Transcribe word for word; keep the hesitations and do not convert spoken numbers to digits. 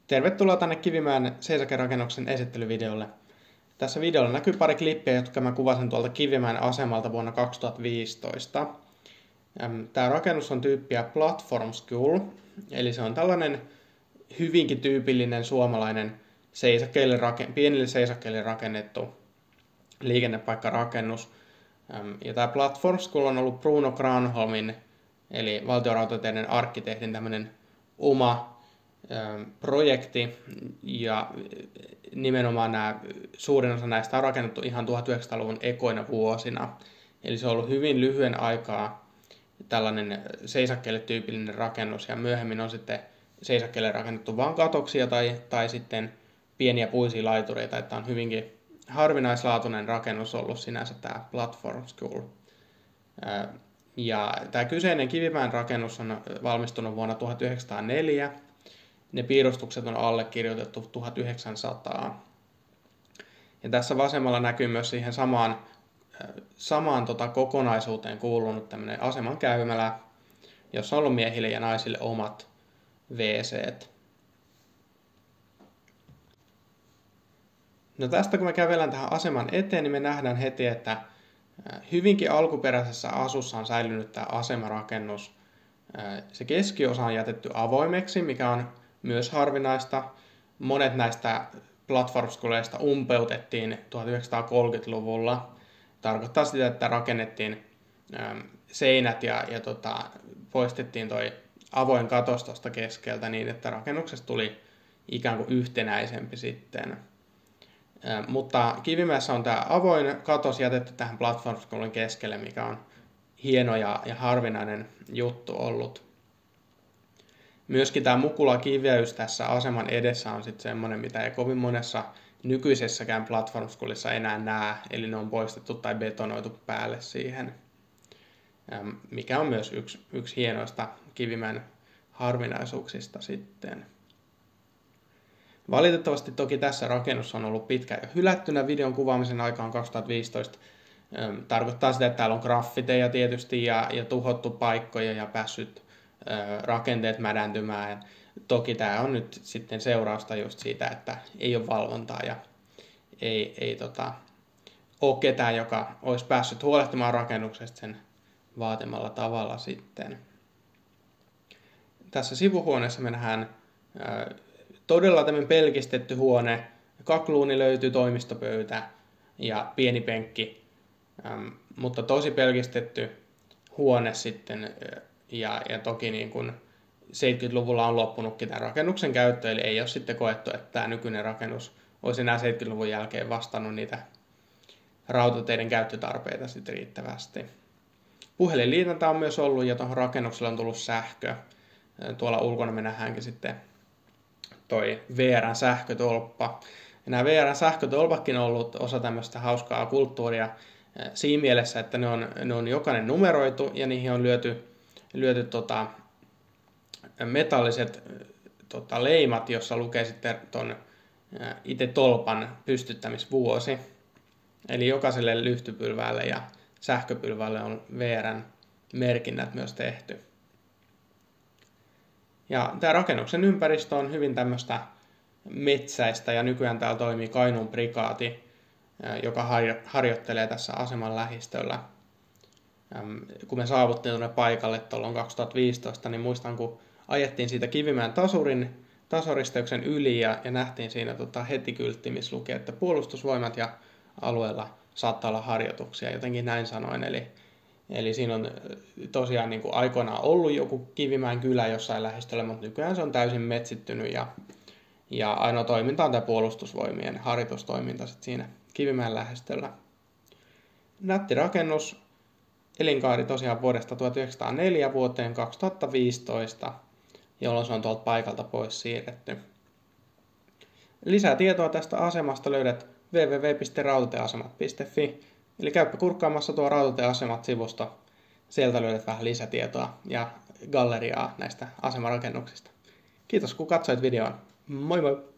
Tervetuloa tänne Kivimäen seisakerakennuksen esittelyvideolle. Tässä videolla näkyy pari klippiä, jotka mä kuvasin tuolta Kivimäen asemalta vuonna kaksituhattaviisitoista. Tämä rakennus on tyyppiä Platform School, eli se on tällainen hyvinkin tyypillinen suomalainen seisakkeille, pienille seisakkeille rakennettu liikennepaikkarakennus. Ja tämä Platform School on ollut Bruno Granholmin, eli Valtionrautateiden arkkitehdin tämmöinen oma projekti, ja nimenomaan nämä, suurin osa näistä on rakennettu ihan tuhatyhdeksänsataaluvun ekoina vuosina. Eli se on ollut hyvin lyhyen aikaa tällainen seisakkeelle tyypillinen rakennus, ja myöhemmin on sitten seisakkeelle rakennettu vain katoksia tai, tai sitten pieniä puisia laitureita, että on hyvinkin harvinaislaatuinen rakennus ollut sinänsä tämä Platform School. Ja tämä kyseinen Kivimäen rakennus on valmistunut vuonna tuhatyhdeksänsataaneljä. Ne piirustukset on allekirjoitettu tuhatyhdeksänsataa. Ja tässä vasemmalla näkyy myös siihen samaan, samaan tota kokonaisuuteen kuulunut tämmöinen aseman käymälä, jossa on ollut miehille ja naisille omat wc:t. No tästä kun me kävellään tähän aseman eteen, niin me nähdään heti, että hyvinkin alkuperäisessä asussa on säilynyt tämä asemarakennus. Se keskiosa on jätetty avoimeksi, mikä on myös harvinaista. Monet näistä Platform Schooleista umpeutettiin tuhatyhdeksänsataakolmekymmentäluvulla. Tarkoittaa sitä, että rakennettiin seinät ja, ja tota, poistettiin toi avoin katos tuosta keskeltä niin, että rakennuksesta tuli ikään kuin yhtenäisempi sitten. Mutta Kivimäessä on tämä avoin katos jätetty tähän Platform Schoolin keskelle, mikä on hieno ja, ja harvinainen juttu ollut. Myöskin tämä mukulakiveys tässä aseman edessä on sitten semmoinen, mitä ei kovin monessa nykyisessäkään Platform Schoolissa enää näe, eli ne on poistettu tai betonoitu päälle siihen, mikä on myös yksi, yksi hienoista Kivimäen harvinaisuuksista sitten. Valitettavasti toki tässä rakennus on ollut pitkään jo hylättynä videon kuvaamisen aikaan kaksituhattaviisitoista. Tarkoittaa sitä, että täällä on graffiteja tietysti ja, ja tuhottu paikkoja ja päässyt ö, rakenteet mädäntymään. Toki tämä on nyt sitten seurausta just siitä, että ei ole valvontaa ja ei, ei tota, ole ketään, joka olisi päässyt huolehtimaan rakennuksesta sen vaatimalla tavalla sitten. Tässä sivuhuoneessa me nähdään ö, todella tämmöinen pelkistetty huone. Kakluuni löytyy, toimistopöytä ja pieni penkki. Ähm, mutta tosi pelkistetty huone sitten. Ja, ja toki niin kuin seitsemänkymmentäluvulla on loppunutkin tämän rakennuksen käyttö. Eli ei ole sitten koettu, että tämä nykyinen rakennus olisi enää seitsemänkymmentäluvun jälkeen vastannut niitä rautateiden käyttötarpeita sitten riittävästi. Puhelinliitäntä on myös ollut ja tuohon rakennukselle on tullut sähkö. Tuolla ulkona me nähdäänkin sitten toi V R:n sähkötolppa. Ja nämä V R:n sähkötolpatkin on ollut osa tämmöistä hauskaa kulttuuria siinä mielessä, että ne on, ne on jokainen numeroitu ja niihin on lyöty, lyöty tota, metalliset tota, leimat, jossa lukee sitten ton itse tolpan pystyttämisvuosi. Eli jokaiselle lyhtypylväälle ja sähköpylväälle on V R:n merkinnät myös tehty. Ja tämä rakennuksen ympäristö on hyvin tämmöistä metsäistä ja nykyään täällä toimii Kainuun prikaati, joka harjoittelee tässä aseman lähistöllä. Kun me saavuttiin tuonne paikalle tuolloin kaksituhattaviisitoista, niin muistan kun ajettiin siitä Kivimäen tasurin, tasoristeyksen yli ja, ja nähtiin siinä tota heti kyltti, missä lukee, että puolustusvoimat ja alueella saattaa olla harjoituksia, jotenkin näin sanoin. Eli Eli siinä on tosiaan niin kuin aikoinaan ollut joku Kivimäen kylä jossain lähistöllä, mutta nykyään se on täysin metsittynyt ja, ja ainoa toiminta on tämä puolustusvoimien harjoitustoiminta sit siinä Kivimäen lähistöllä. Nätti rakennus, elinkaari tosiaan vuodesta tuhatyhdeksänsataaneljä vuoteen kaksituhattaviisitoista, jolloin se on tuolta paikalta pois siirretty. Lisää tietoa tästä asemasta löydät double-u double-u double-u piste rautatieasemat piste fi. Eli käypä kurkkaamassa tuo Rautatieasemat-sivusto. Sieltä löydät vähän lisätietoa ja galleriaa näistä asemarakennuksista. Kiitos kun katsoit videon. Moi moi!